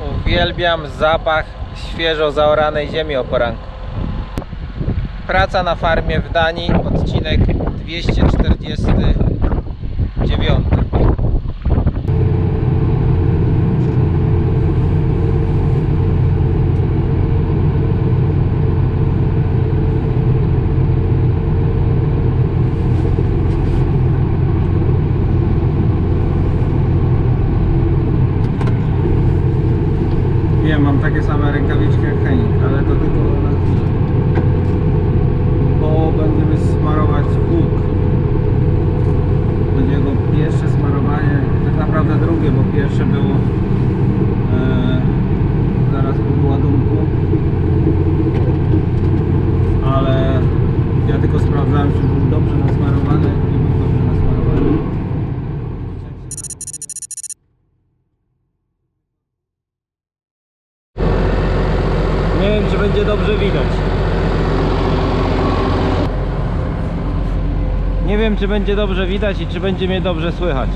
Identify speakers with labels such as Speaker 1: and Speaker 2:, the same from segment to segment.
Speaker 1: Uwielbiam zapach świeżo zaoranej ziemi o poranku. Praca na farmie w Danii, odcinek 249. Wiem, mam takie same rękawiczki jak Henning, ale to tylko na chwilę. Bo będziemy smarować łuk. Będzie jego pierwsze smarowanie, tak naprawdę drugie, bo pierwsze było zaraz po ładunku. Ale ja tylko sprawdzałem, czy był dobrze nasmarowany i był dobrze nasmarowany. Nie wiem, czy będzie dobrze widać. Nie wiem, czy będzie dobrze widać i czy będzie mnie dobrze słychać.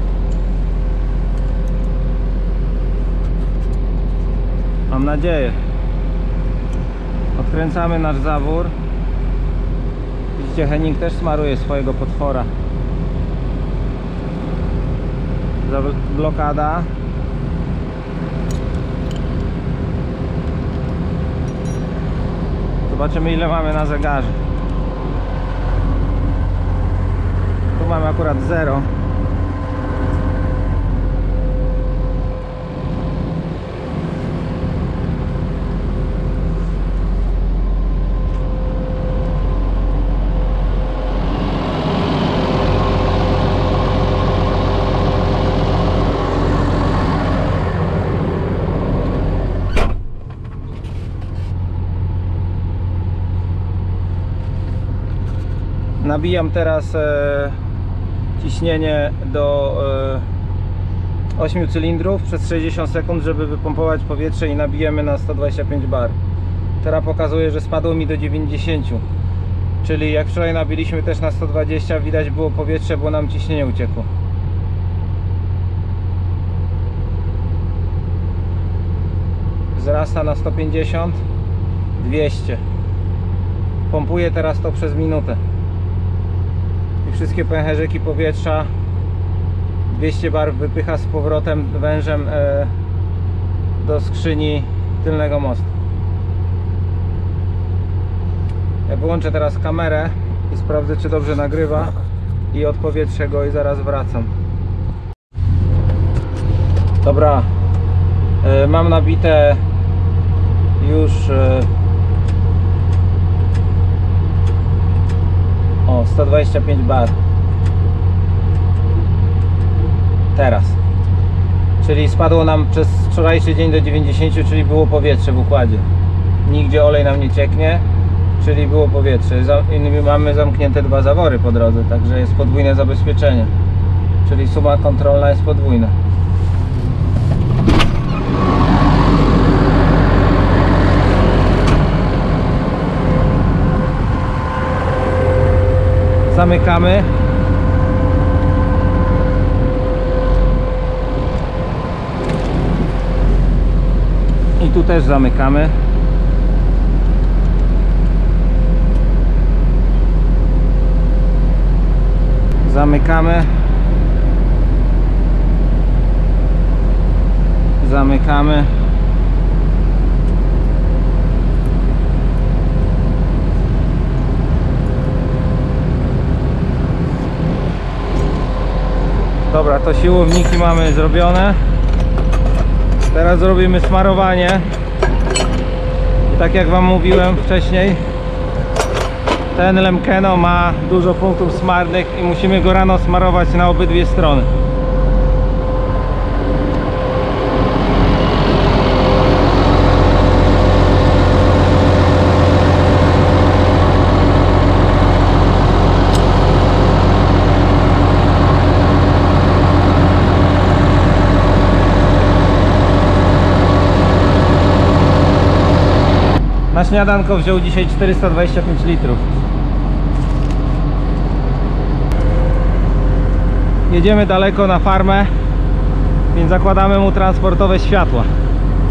Speaker 1: Mam nadzieję. Odkręcamy nasz zawór. Widzicie, Henning też smaruje swojego potwora. Blokada. Zobaczymy, ile mamy na zegarze. Tu mamy akurat 0. Nabijam teraz ciśnienie do 8 cylindrów przez 60 sekund, żeby wypompować powietrze i nabijemy na 125 bar. Teraz pokazuje, że spadło mi do 90. Czyli jak wczoraj nabiliśmy też na 120, widać było powietrze, bo nam ciśnienie uciekło. Wzrasta na 150, 200. Pompuję teraz to przez minutę. Wszystkie pęcherzyki powietrza 200 bar wypycha z powrotem wężem do skrzyni tylnego mostu. Ja wyłączę teraz kamerę i sprawdzę, czy dobrze nagrywa, i odpowietrzę go i zaraz wracam. Dobra, mam nabite już 125 bar teraz, czyli spadło nam przez wczorajszy dzień do 90, czyli było powietrze w układzie, nigdzie olej nam nie cieknie, czyli było powietrze. Mamy zamknięte 2 zawory po drodze, także jest podwójne zabezpieczenie, czyli suma kontrolna jest podwójna. Zamykamy. I tu też zamykamy. Zamykamy. Zamykamy. Dobra, to siłowniki mamy zrobione. Teraz zrobimy smarowanie. I tak jak wam mówiłem wcześniej, ten Lemkeno ma dużo punktów smarnych i musimy go rano smarować na obydwie strony. Na śniadanko wziął dzisiaj 425 litrów. Jedziemy daleko na farmę, więc zakładamy mu transportowe światła.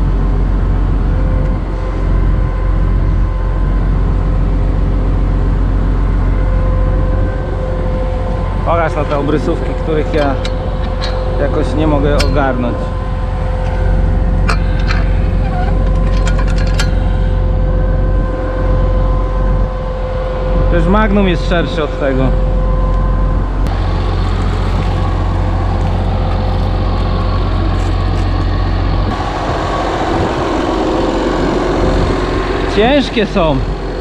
Speaker 1: obrysówki, których ja jakoś nie mogę ogarnąć. Też Magnum jest szerszy od tego. Ciężkie są.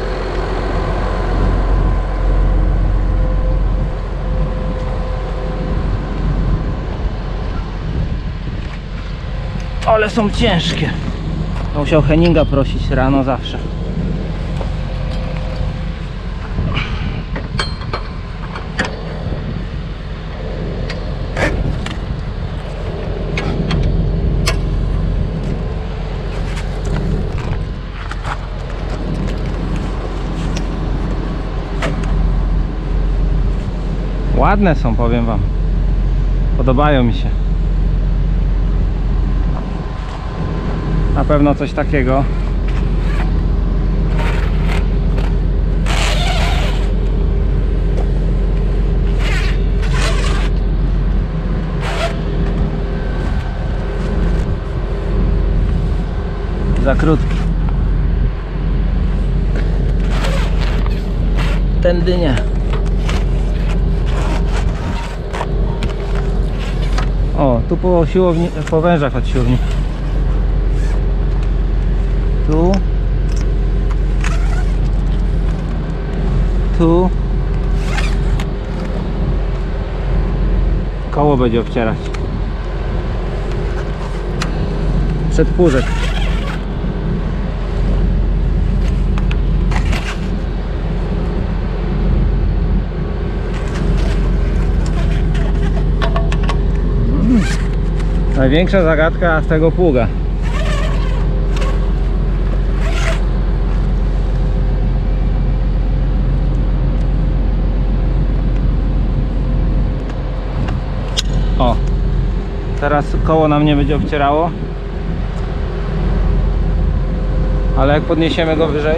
Speaker 1: Ale są ciężkie. Musiał Henninga prosić rano zawsze. Ładne są, powiem wam. Podobają mi się. Na pewno coś takiego. Za krótki. Tędy nie. O, tu po siłowni, po wężach od siłowni. Tu. Tu. Koło będzie obcierać. Przedpórzek. Największa zagadka z tego pługa. O, teraz koło nam nie będzie obcierało, ale jak podniesiemy go wyżej,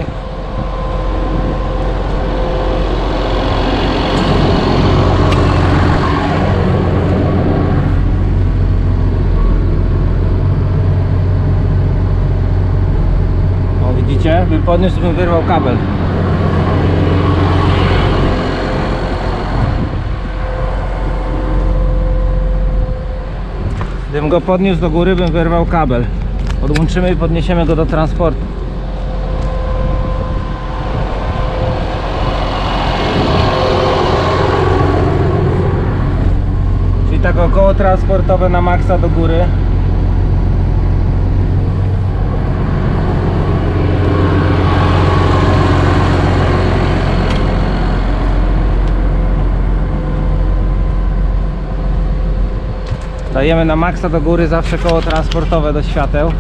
Speaker 1: o, widzicie? Bym podniósł, bym wyrwał kabel. Gdybym go podniósł do góry, bym wyrwał kabel. Odłączymy i podniesiemy go do transportu. Czyli tak około transportowe na maksa do góry. Dajemy na maksa do góry zawsze koło transportowe do świateł.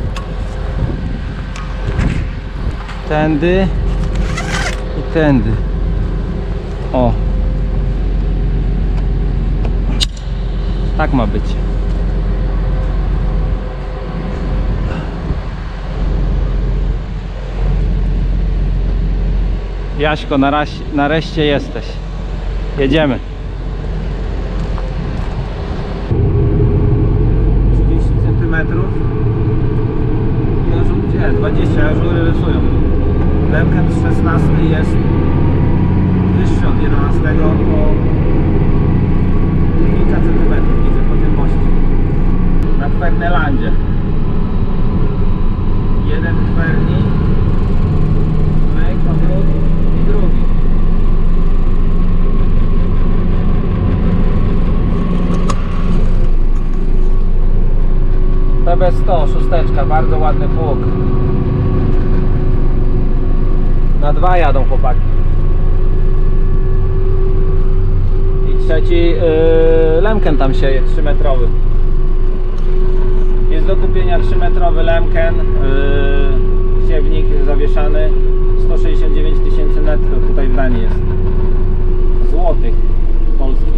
Speaker 1: Tędy i tędy. O. Tak ma być. Jaśko, nareszcie jesteś. Jedziemy. 30 cm. Gdzie? 20, już góry rysują. Lemken z 16 jest wyższy od 11 o kilka centymetrów, widzę po tym moście. Na Kwernelandzie. Jeden kwerni, powrót i drugi. PB100, szósteczka, bardzo ładny pług. Na dwa jadą chłopaki. I trzeci Lemken tam sieje, 3-metrowy. Jest do kupienia 3-metrowy Lemken, siewnik zawieszany, 169 000 netto, tutaj w Danii jest. Złotych polskich.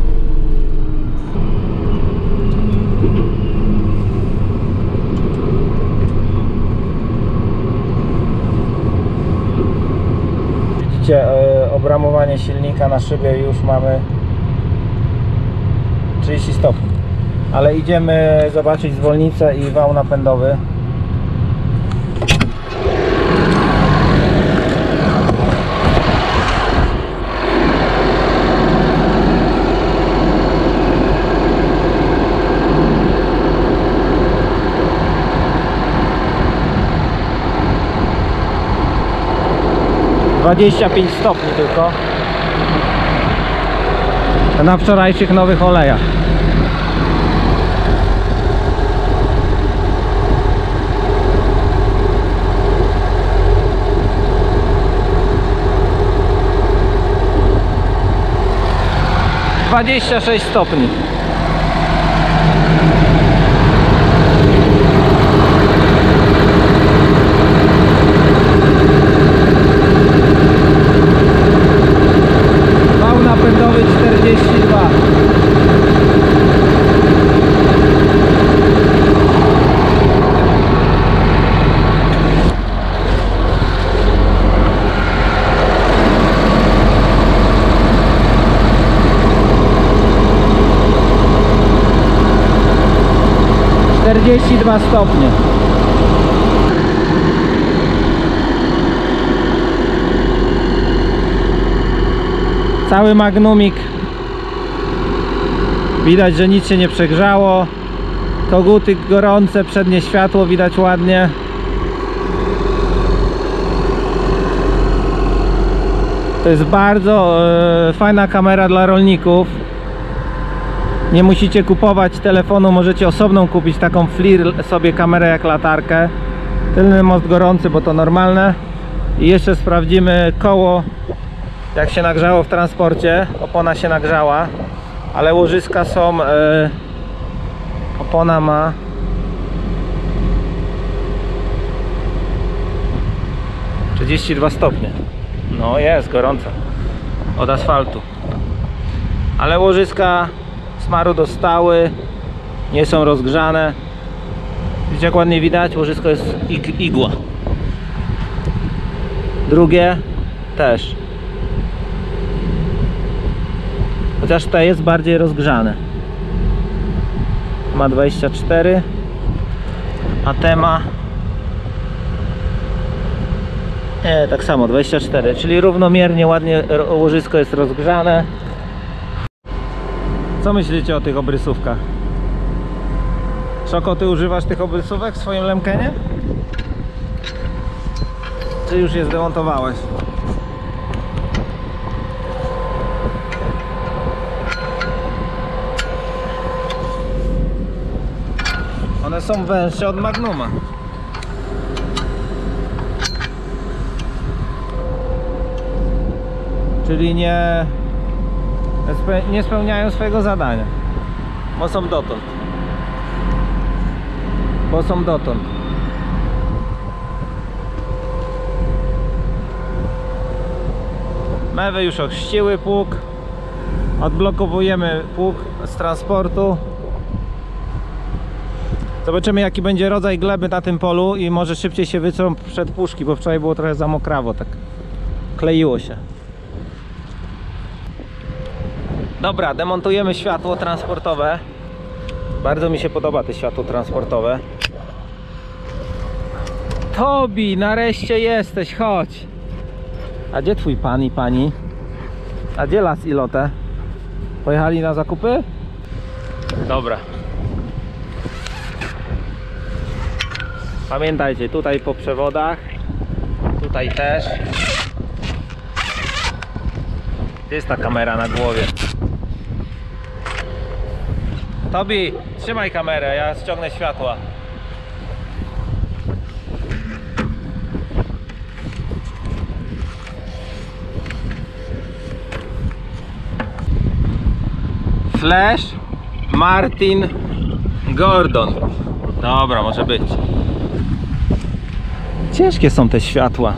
Speaker 1: Widzicie, obramowanie silnika na szybie już mamy 30 stopni. Ale idziemy zobaczyć zwolnicę i wał napędowy. ...25 stopni tylko. Na wczorajszych nowych olejach. ...26 stopni. Wał napędowy 42. ...42 stopnie. Cały magnumik. Widać, że nic się nie przegrzało. Koguty gorące, przednie światło widać ładnie. To jest bardzo fajna kamera dla rolników. Nie musicie kupować telefonu, możecie osobną kupić taką FLIR sobie kamerę jak latarkę. Tylny most gorący, bo to normalne. I jeszcze sprawdzimy koło, jak się nagrzało w transporcie. Opona się nagrzała, ale łożyska są, opona ma 32 stopnie. No jest gorąco od asfaltu, ale łożyska smaru dostały, nie są rozgrzane. Widzicie, jak ładnie widać, łożysko jest igła. Drugie też, chociaż to jest bardziej rozgrzane. Ma 24, a te ma tak samo 24, czyli równomiernie ładnie łożysko jest rozgrzane. Co myślicie o tych obrysówkach? Szoko, ty używasz tych obrysówek w swoim Lemkenie? Czy już je zdemontowałeś? One są węższe od Magnuma. Czyli nie spełniają swojego zadania. Bo są dotąd. Mewy już ochrzciły pług. Odblokowujemy pług z transportu. Zobaczymy, jaki będzie rodzaj gleby na tym polu i może szybciej się wytrą przed puszki, bo wczoraj było trochę za mokrawo, tak kleiło się. Dobra, demontujemy światło transportowe. Bardzo mi się podoba to światło transportowe. Tobi, nareszcie jesteś, chodź. A gdzie twój pan i pani? A gdzie Las i Lotę? Pojechali na zakupy? Dobra. Pamiętajcie, tutaj po przewodach, tutaj też. Gdzie jest ta kamera na głowie? Tobi, trzymaj kamerę, ja ściągnę światła. Flash Martin Gordon. Dobra, może być. Ciężkie są te światła,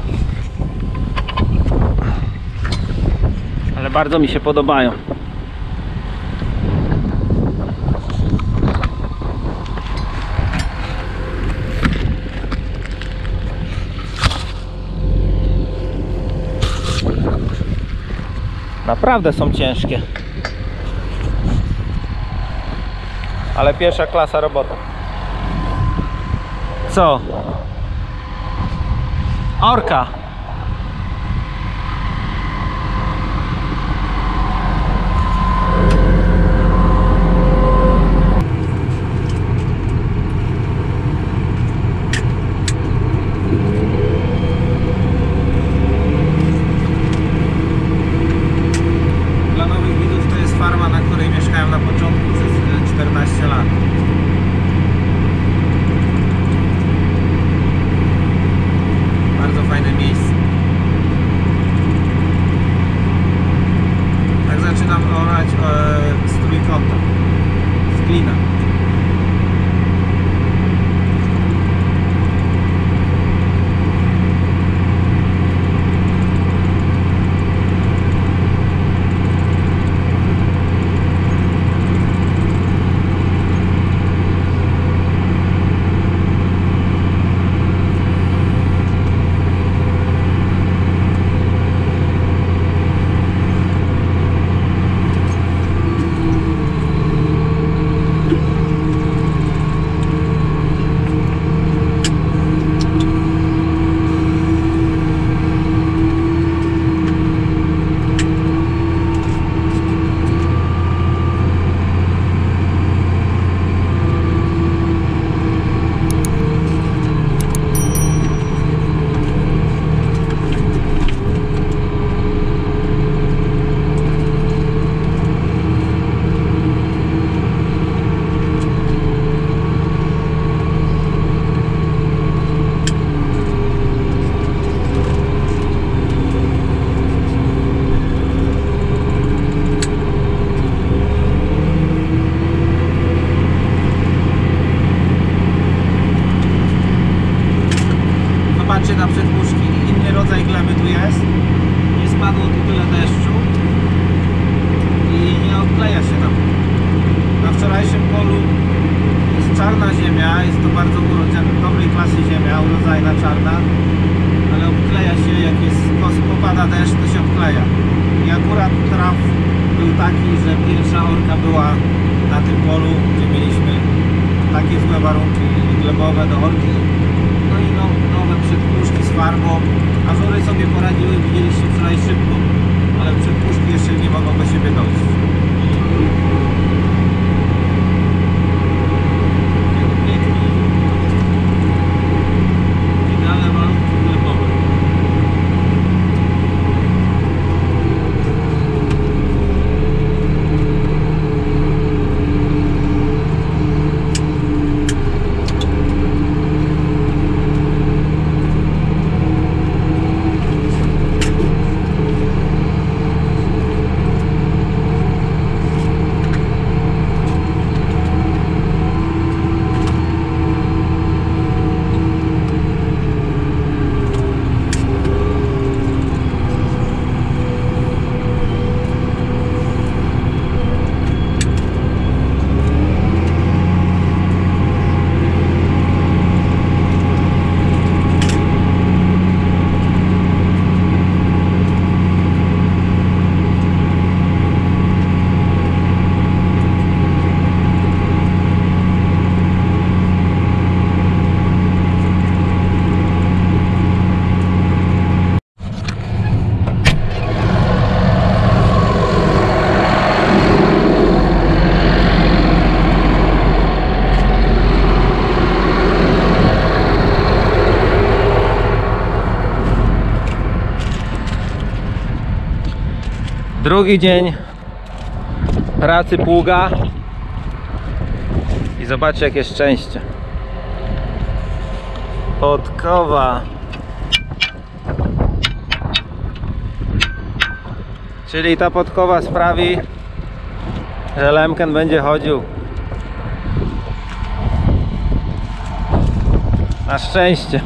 Speaker 1: ale bardzo mi się podobają. Naprawdę są ciężkie. Ale pierwsza klasa robota. Co? Orka. Dla nowych widzów to jest farma, na której mieszkałem na początku przez 14 lat. Bardzo fajne miejsce. Tak zaczynam orać z trójkąta, z glina. Zobaczcie na przedpuszki, inny rodzaj gleby tu jest. Nie spadło tu tyle deszczu i nie odkleja się nam. Na wczorajszym polu jest czarna ziemia, jest to bardzo dobrej klasy ziemia, urodzajna czarna, ale odkleja się, jak jest popada deszcz, to się odkleja. I akurat traf był taki, że pierwsza orka była na tym polu, gdzie mieliśmy takie złe warunki glebowe do orki. No i nowe przedpuszki z farbą. Ażury sobie poradziły, widzieliście wczoraj szybko, ale przedpuszki jeszcze nie mogą do siebie dojść. Pięknie. Idealne warunki glebowe. Drugi dzień pracy pługa i zobaczcie, jakie szczęście. Podkowa, czyli ta podkowa sprawi, że Lemken będzie chodził. Na szczęście.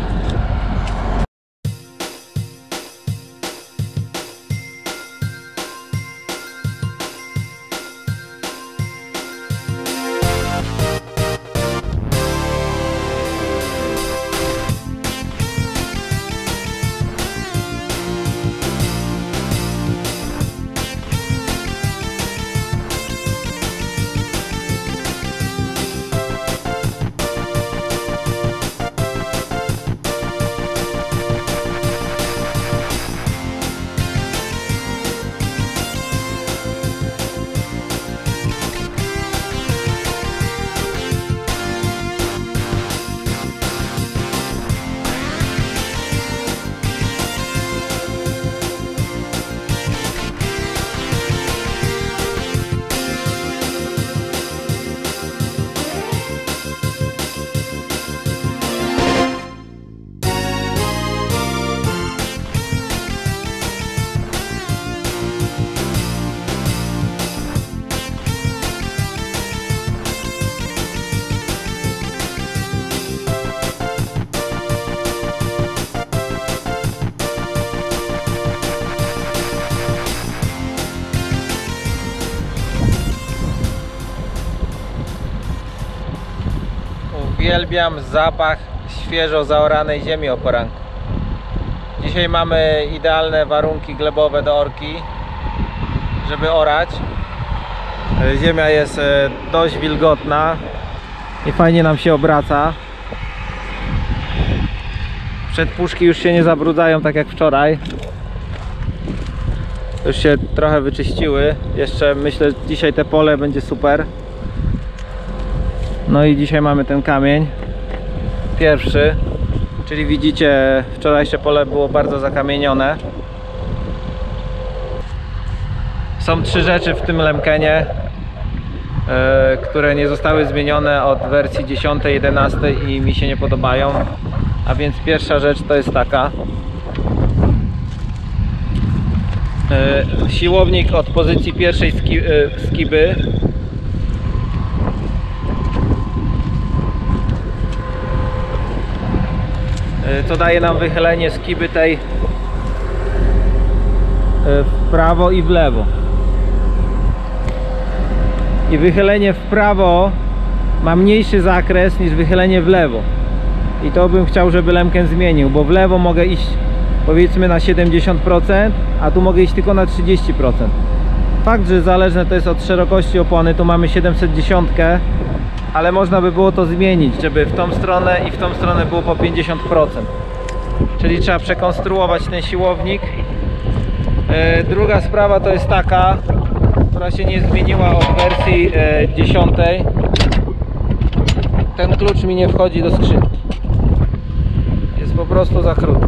Speaker 1: Uwielbiam zapach świeżo zaoranej ziemi o poranku. Dzisiaj mamy idealne warunki glebowe do orki, żeby orać. Ziemia jest dość wilgotna i fajnie nam się obraca. Przedpuszki już się nie zabrudzają tak jak wczoraj. Już się trochę wyczyściły. Jeszcze myślę, że dzisiaj te pole będzie super. No i dzisiaj mamy ten kamień pierwszy, czyli widzicie, wczorajsze pole było bardzo zakamienione. Są 3 rzeczy w tym lemkenie, które nie zostały zmienione od wersji 10, 11 i mi się nie podobają. A więc pierwsza rzecz to jest taka: siłownik od pozycji pierwszej skiby to daje nam wychylenie skiby tej w prawo i w lewo. I wychylenie w prawo ma mniejszy zakres niż wychylenie w lewo. I to bym chciał, żeby lemken zmienił, bo w lewo mogę iść powiedzmy na 70%, a tu mogę iść tylko na 30%. Fakt, że zależne to jest od szerokości opony, tu mamy 710, ale można by było to zmienić, żeby w tą stronę i w tą stronę było po 50%. Czyli trzeba przekonstruować ten siłownik. Druga sprawa to jest taka, która się nie zmieniła od wersji 10. Ten klucz mi nie wchodzi do skrzynki. Jest po prostu za krótka.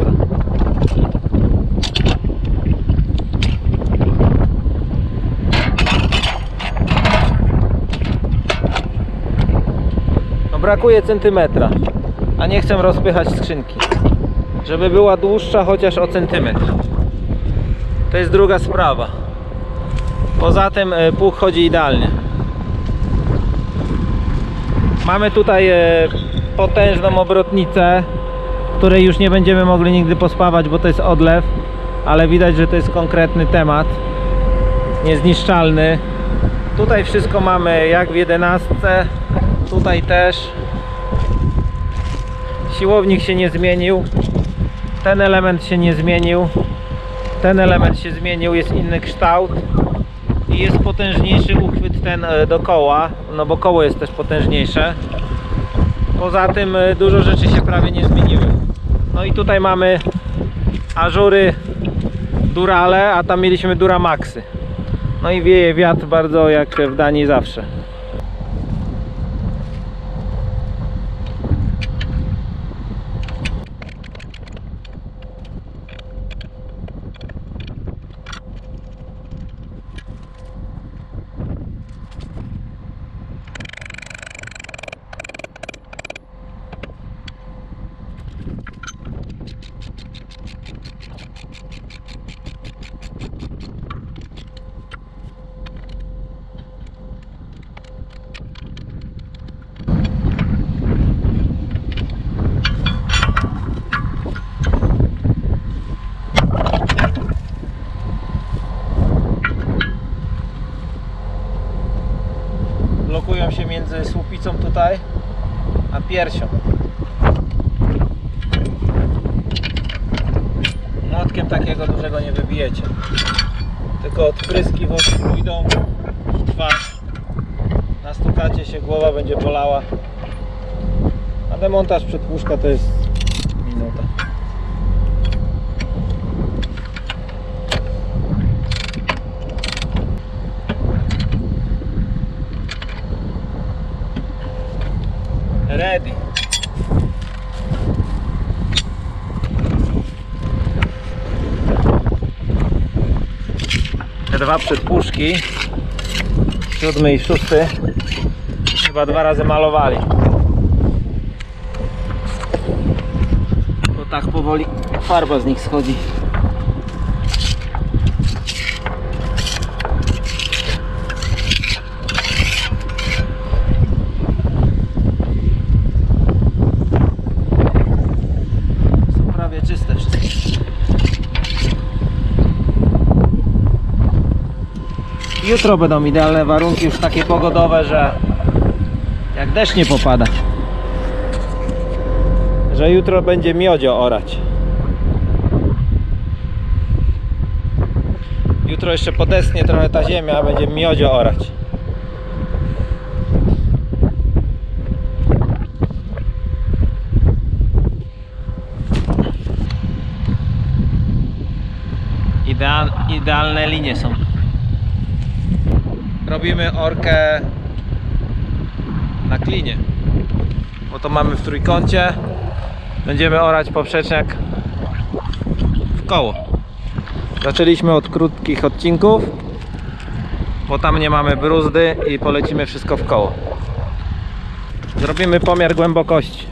Speaker 1: No brakuje centymetra, a nie chcę rozpychać skrzynki. Żeby była dłuższa chociaż o centymetr. To jest druga sprawa. Poza tym pług chodzi idealnie. Mamy tutaj potężną obrotnicę, której już nie będziemy mogli nigdy pospawać, bo to jest odlew, ale widać, że to jest konkretny temat, niezniszczalny. Tutaj wszystko mamy jak w 11, tutaj też. Siłownik się nie zmienił, ten element się nie zmienił, ten element się zmienił, jest inny kształt i jest potężniejszy uchwyt ten do koła, no bo koło jest też potężniejsze. Poza tym dużo rzeczy się prawie nie zmieniły. No i tutaj mamy ażury Durale, a tam mieliśmy Duramaxy. No i wieje wiatr bardzo jak w Danii zawsze. Blokują się między słupicą tutaj a piersią. Młotkiem takiego dużego nie wybijecie, tylko odpryskiwość pójdą w twarz. Nastukacie się, głowa będzie bolała, a demontaż przedpuszka to jest minuta. Ready. Te 2 przedpuszki, 7 i 6, chyba 2 razy malowali. Bo tak powoli farba z nich schodzi. Czyste wszystkie. Jutro będą idealne warunki, już takie pogodowe, że jak deszcz nie popada. że jutro będzie miodzio orać. Jutro jeszcze podesnie trochę ta ziemia, a będzie miodzio orać. Idealne linie są. Robimy orkę na klinie, bo to mamy w trójkącie. Będziemy orać poprzeczniak w koło. Zaczęliśmy od krótkich odcinków, bo tam nie mamy bruzdy i polecimy wszystko w koło. Zrobimy pomiar głębokości.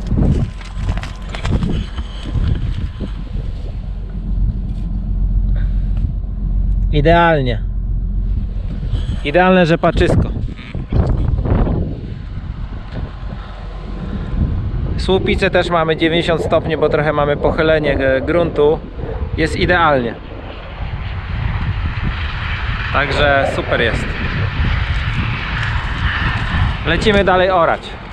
Speaker 1: Idealnie. Idealne rzepaczysko. Słupicę też mamy 90 stopni, bo trochę mamy pochylenie gruntu. Jest idealnie. Także super jest. Lecimy dalej orać.